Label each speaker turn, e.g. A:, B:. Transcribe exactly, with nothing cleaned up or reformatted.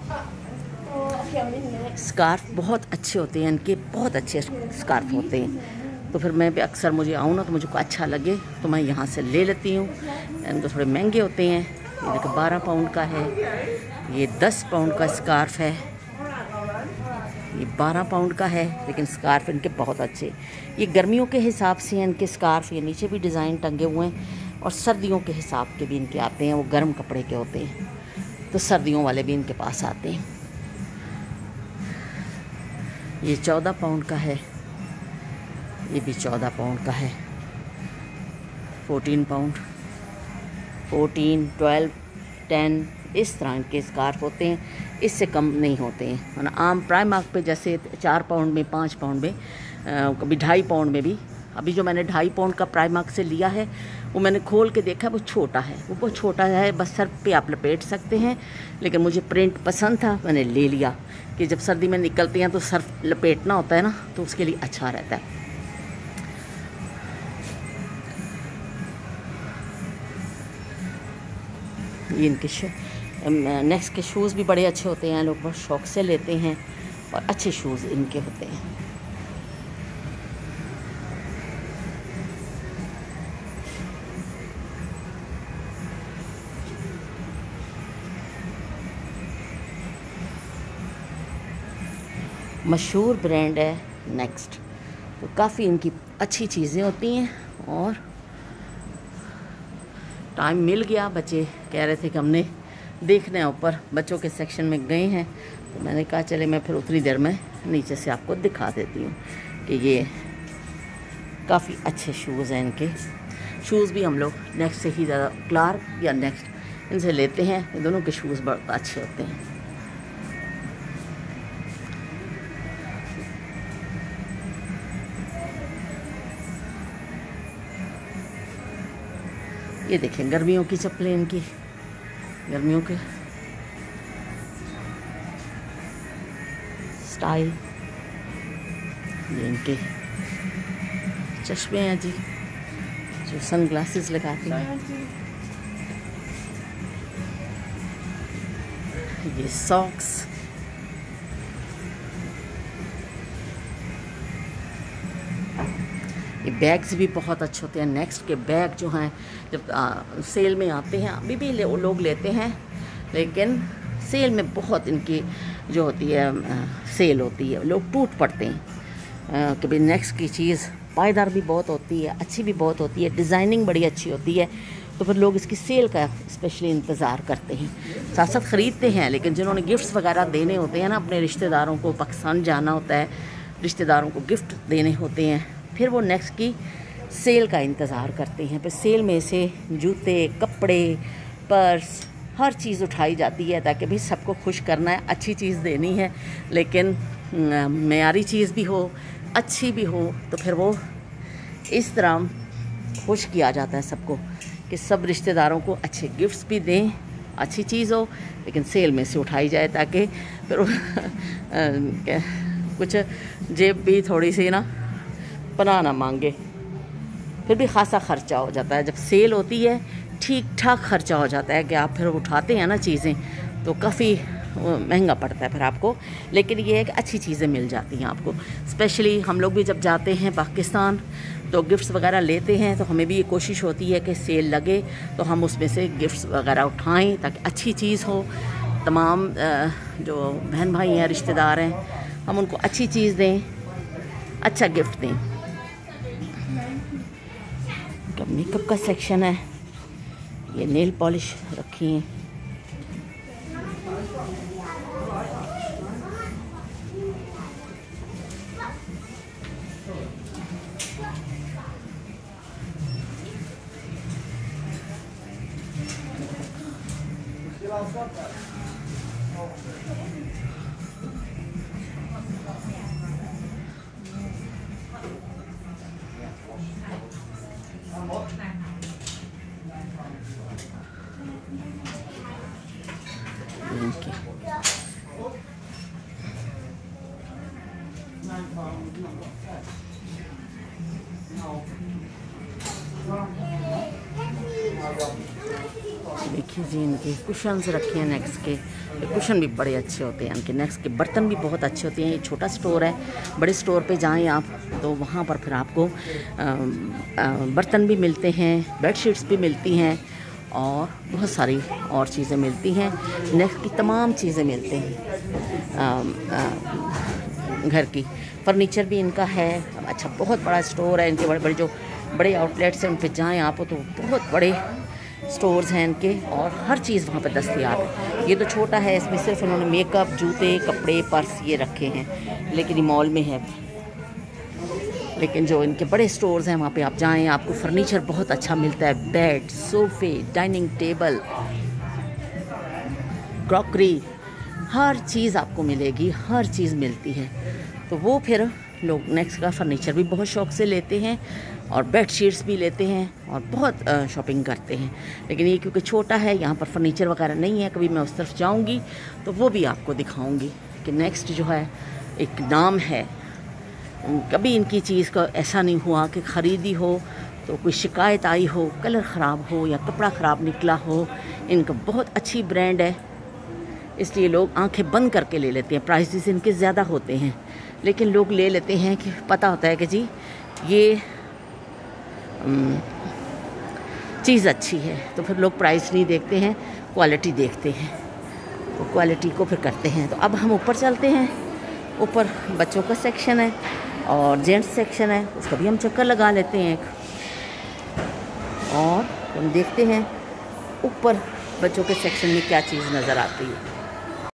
A: Scarf बहुत अच्छे होते हैं इनके, बहुत अच्छे स्कार्फ होते हैं। तो फिर मैं भी अक्सर मुझे आऊँ ना तो मुझे को अच्छा लगे तो मैं यहाँ से ले लेती हूँ। इनको थोड़े महंगे होते हैं। ये देखो बारह पाउंड का है, ये दस पाउंड का स्कार्फ है, ये बारह पाउंड का है, लेकिन स्कार्फ इनके बहुत अच्छे। ये गर्मियों के हिसाब से हैं इनके स्कार्फ, ये नीचे भी डिज़ाइन टंगे हुए हैं, और सर्दियों के हिसाब के भी इनके आते हैं, वो गर्म कपड़े के होते हैं, तो सर्दियों वाले भी इनके पास आते हैं। ये चौदह पाउंड का है, ये भी चौदह पाउंड का है, fourteen pound, fourteen, twelve, ten, इस तरह इनके स्कार्फ होते हैं, इससे कम नहीं होते हैं। है ना, आम प्राइमार्क पे जैसे चार पाउंड में, पाँच पाउंड में, कभी ढाई पाउंड में भी। अभी जो मैंने ढाई पाउंड का प्राइमार्क से लिया है वो मैंने खोल के देखा, वो छोटा है, वो बहुत छोटा है, बस सर पे आप लपेट सकते हैं, लेकिन मुझे प्रिंट पसंद था, मैंने ले लिया कि जब सर्दी में निकलते हैं तो सर लपेटना होता है ना, तो उसके लिए अच्छा रहता है। ये इनके नेक्स्ट के शूज़ भी बड़े अच्छे होते हैं, लोग बहुत शौक़ से लेते हैं, और अच्छे शूज़ इनके होते हैं। मशहूर ब्रांड है नेक्स्ट, तो काफ़ी इनकी अच्छी चीज़ें होती हैं। और टाइम मिल गया, बच्चे कह रहे थे कि हमने देखना है, ऊपर बच्चों के सेक्शन में गए हैं, तो मैंने कहा चले मैं फिर उतनी देर में नीचे से आपको दिखा देती हूँ कि ये काफ़ी अच्छे शूज़ हैं इनके। शूज़ भी हम लोग नेक्स्ट से ही ज़्यादा, क्लार्क या नेक्स्ट, इनसे लेते हैं। ये दोनों के शूज़ बहुत अच्छे होते हैं। ये देखें गर्मियों की चप्पलें इनकी, गर्मियों के स्टाइल। ये इनके चश्मे हैं जी, जो सन ग्लासेस लगाते हैं। ये सॉक्स, ये बैग्स भी बहुत अच्छे होते हैं। नेक्स्ट के बैग जो हैं जब आ, सेल में आते हैं, अभी भी ले, लोग लेते हैं, लेकिन सेल में बहुत इनकी जो होती है आ, सेल होती है, लोग टूट पड़ते हैं कि भाई नेक्स्ट की चीज़ पायदार भी बहुत होती है, अच्छी भी बहुत होती है, डिज़ाइनिंग बड़ी अच्छी होती है, तो फिर लोग इसकी सेल का स्पेशली इंतज़ार करते हैं। साथ साथ ख़रीदते हैं, लेकिन जिन्होंने गिफ्ट्स वगैरह देने होते हैं ना, अपने रिश्तेदारों को, पाकिस्तान जाना होता है, रिश्तेदारों को गिफ्ट देने होते हैं, फिर वो नेक्स्ट की सेल का इंतज़ार करते हैं। फिर सेल में से जूते, कपड़े, पर्स, हर चीज़ उठाई जाती है, ताकि भाई सबको खुश करना है, अच्छी चीज़ देनी है, लेकिन मेयारी चीज़ भी हो, अच्छी भी हो, तो फिर वो इस तरह खुश किया जाता है सबको कि सब रिश्तेदारों को अच्छे गिफ्ट्स भी दें, अच्छी चीज़ हो, लेकिन सेल में से उठाई जाए, ताकि फिर कुछ जेब भी थोड़ी सी ना पनाह ना मांगे। फिर भी ख़ासा ख़र्चा हो जाता है। जब सेल होती है ठीक ठाक ख़र्चा हो जाता है कि आप फिर उठाते हैं ना चीज़ें, तो काफ़ी महंगा पड़ता है फिर आपको, लेकिन ये है कि अच्छी चीज़ें मिल जाती हैं आपको। स्पेशली हम लोग भी जब जाते हैं पाकिस्तान तो गिफ्ट्स वगैरह लेते हैं, तो हमें भी ये कोशिश होती है कि सेल लगे तो हम उसमें से गिफ्ट्स वगैरह उठाएं, ताकि अच्छी चीज़ हो। तमाम जो बहन भाई हैं, रिश्तेदार हैं, हम उनको अच्छी चीज़ दें, अच्छा गिफ्ट दें। मेकअप का सेक्शन है, ये नेल पॉलिश रखी है, देखिए देखिए जी, इनके कुशन्स रखे हैं नेक्स के। कुशन भी बड़े अच्छे होते हैं इनके। नेक्स के बर्तन भी बहुत अच्छे होते हैं। ये छोटा स्टोर है, बड़े स्टोर पे जाएं आप तो वहाँ पर फिर आपको आ, आ, बर्तन भी मिलते हैं, बेडशीट्स भी मिलती हैं और बहुत सारी और चीज़ें मिलती हैं। नेक्स की तमाम चीज़ें मिलती हैं। आ, आ, घर की फर्नीचर भी इनका है। अच्छा, बहुत बड़ा स्टोर है इनके। बड़े बड़े जो बड़े आउटलेट्स हैं उन पे जाएँ आप तो बहुत बड़े स्टोर्स हैं इनके और हर चीज़ वहाँ पर दस्तयाब है। ये तो छोटा है, इसमें सिर्फ इन्होंने मेकअप, जूते, कपड़े, पर्स ये रखे हैं, लेकिन ये मॉल में है। लेकिन जो इनके बड़े स्टोर्स हैं वहाँ पे आप जाएं, आपको फर्नीचर बहुत अच्छा मिलता है। बेड, सोफ़े, डाइनिंग टेबल, क्रॉकरी, हर चीज़ आपको मिलेगी, हर चीज़ मिलती है। तो वो फिर लोग नेक्स का फ़र्नीचर भी बहुत शौक़ से लेते हैं और बेडशीट्स भी लेते हैं और बहुत शॉपिंग करते हैं। लेकिन ये क्योंकि छोटा है, यहाँ पर फर्नीचर वगैरह नहीं है। कभी मैं उस तरफ जाऊँगी तो वो भी आपको दिखाऊँगी कि नेक्स्ट जो है एक नाम है। कभी इनकी चीज़ का ऐसा नहीं हुआ कि ख़रीदी हो तो कोई शिकायत आई हो, कलर ख़राब हो या कपड़ा ख़राब निकला हो। इनका बहुत अच्छी ब्रांड है, इसलिए लोग आंखें बंद करके ले लेते हैं। प्राइसेस इनके ज़्यादा होते हैं लेकिन लोग ले लेते हैं कि पता होता है कि जी ये चीज़ अच्छी है, तो फिर लोग प्राइस नहीं देखते हैं, क्वालिटी देखते हैं, तो क्वालिटी को फिर करते हैं। तो अब हम ऊपर चलते हैं। ऊपर बच्चों का सेक्शन है और जेंट्स सेक्शन है, उसका भी हम चक्कर लगा लेते हैं एक। और हम देखते हैं ऊपर बच्चों के सेक्शन में क्या चीज़ नज़र आती है।